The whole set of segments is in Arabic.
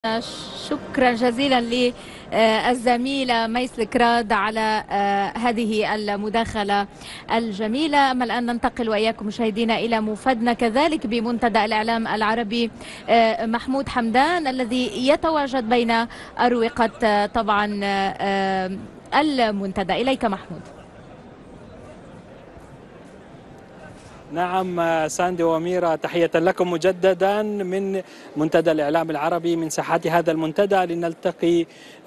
شكرا جزيلا للزميلة ميس الكراد على هذه المداخلة الجميلة. أما الآن ننتقل وإياكم مشاهدينا إلى مفادنا كذلك بمنتدى الإعلام العربي محمود حمدان الذي يتواجد بين أروقة طبعا المنتدى. إليك محمود. نعم ساندي وميرا، تحية لكم مجددا من منتدى الإعلام العربي من ساحات هذا المنتدى لنلتقي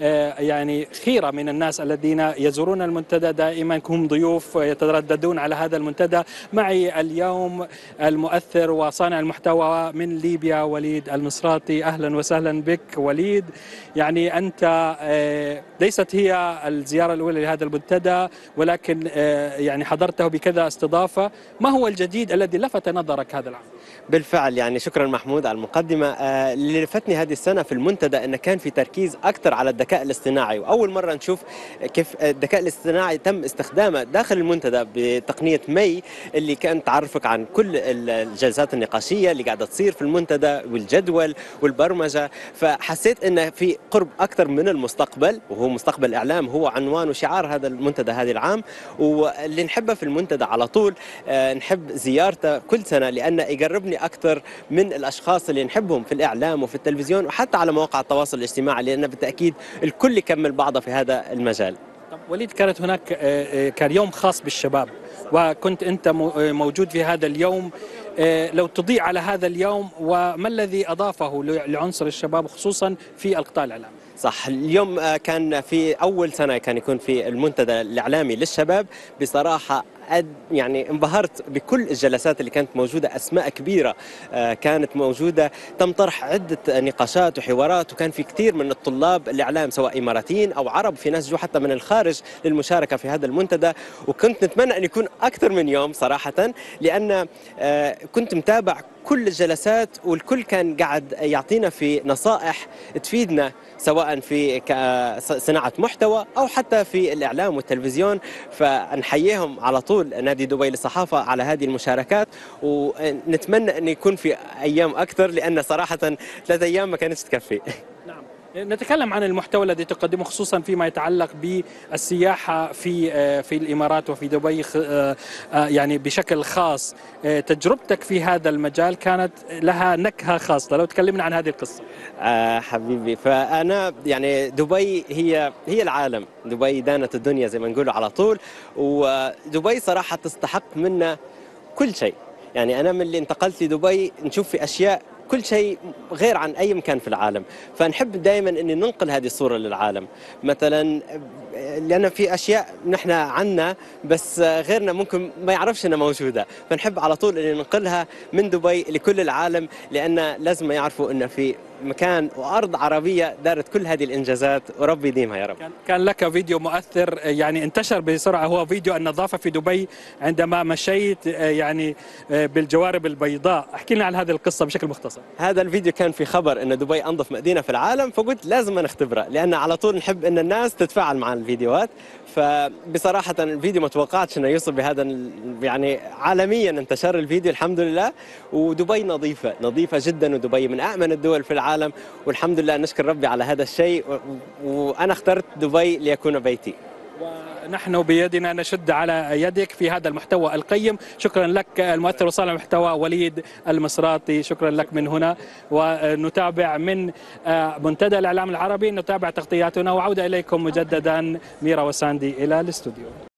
يعني خيرة من الناس الذين يزورون المنتدى دائما، هم ضيوف يترددون على هذا المنتدى. معي اليوم المؤثر وصانع المحتوى من ليبيا وليد المصراطي. أهلا وسهلا بك وليد. يعني أنت ليست هي الزيارة الأولى لهذا المنتدى، ولكن يعني حضرته بكذا استضافة. ما هو الجديد الذي لفت نظرك هذا العام؟ بالفعل يعني شكرا محمود على المقدمة. اللي لفتني هذه السنة في المنتدى أنه كان في تركيز أكثر على الذكاء الاصطناعي، وأول مرة نشوف كيف الذكاء الاصطناعي تم استخدامه داخل المنتدى بتقنية مي اللي كانت تعرفك عن كل الجلسات النقاشية اللي قاعدة تصير في المنتدى والجدول والبرمجة. فحسيت أنه في قرب أكثر من المستقبل، وهو مستقبل الإعلام هو عنوان وشعار هذا المنتدى هذا العام. واللي نحبه في المنتدى على طول نحب زيارته كل سنة لأنه يقربني أكثر من الأشخاص اللي نحبهم في الإعلام وفي التلفزيون وحتى على مواقع التواصل الاجتماعي، لأنه بالتأكيد الكل يكمل بعضه في هذا المجال. طب وليد، كانت هناك كان يوم خاص بالشباب وكنت أنت موجود في هذا اليوم. لو تضيء على هذا اليوم وما الذي أضافه لعنصر الشباب خصوصا في القطاع الإعلامي؟ صح، اليوم كان في أول سنة كان يكون في المنتدى الإعلامي للشباب. بصراحة يعني انبهرت بكل الجلسات اللي كانت موجودة، أسماء كبيرة كانت موجودة، تم طرح عدة نقاشات وحوارات، وكان في كثير من الطلاب الإعلام سواء إماراتيين أو عرب، في ناس جو حتى من الخارج للمشاركة في هذا المنتدى. وكنت نتمنى أن يكون أكثر من يوم صراحة، لأن كنت متابع كل الجلسات والكل كان قاعد يعطينا في نصائح تفيدنا سواء في صناعة محتوى أو حتى في الإعلام والتلفزيون. فنحييهم على طول نادي دبي للصحافة على هذه المشاركات، ونتمنى أن يكون في أيام أكثر لأن صراحة 3 أيام ما كانتش تكفي. نعم، نتكلم عن المحتوى الذي تقدمه خصوصا فيما يتعلق بالسياحة في الإمارات وفي دبي يعني بشكل خاص. تجربتك في هذا المجال كانت لها نكهة خاصة، لو تكلمنا عن هذه القصة. حبيبي، فأنا يعني دبي هي العالم، دبي دانت الدنيا زي ما نقولوا على طول، ودبي صراحة تستحق منا كل شيء. يعني أنا من اللي انتقلت لدبي نشوف في أشياء كل شيء غير عن أي مكان في العالم، فنحب دائما أن ننقل هذه الصورة للعالم. مثلا لأن في أشياء نحن عنا بس غيرنا ممكن ما يعرفش أنها موجودة، فنحب على طول أن ننقلها من دبي لكل العالم، لأن لازم يعرفوا أن في مكان وأرض عربية دارت كل هذه الإنجازات، وربي يديمها يا رب. كان لك فيديو مؤثر يعني انتشر بسرعة، هو فيديو النظافة في دبي عندما مشيت يعني بالجوارب البيضاء. احكي لنا عن هذه القصة بشكل مختصر. هذا الفيديو كان في خبر أن دبي أنظف مدينة في العالم، فقلت لازم نختبره لأن على طول نحب أن الناس تتفاعل مع الفيديوهات. فبصراحة الفيديو ما توقعتش أنه يوصل بهذا، يعني عالميا انتشر الفيديو الحمد لله. ودبي نظيفة جدا، ودبي من أأمن الدول في العالم، والحمد لله نشكر ربي على هذا الشيء. وأنا اخترت دبي ليكون بيتي، ونحن بيدنا نشد على يدك في هذا المحتوى القيم. شكرا لك المؤثر وصانع المحتوى وليد المصراطي، شكرا لك من هنا. ونتابع من منتدى الإعلام العربي، نتابع تغطياتنا، وعودة إليكم مجددا ميرا وساندي إلى الاستوديو.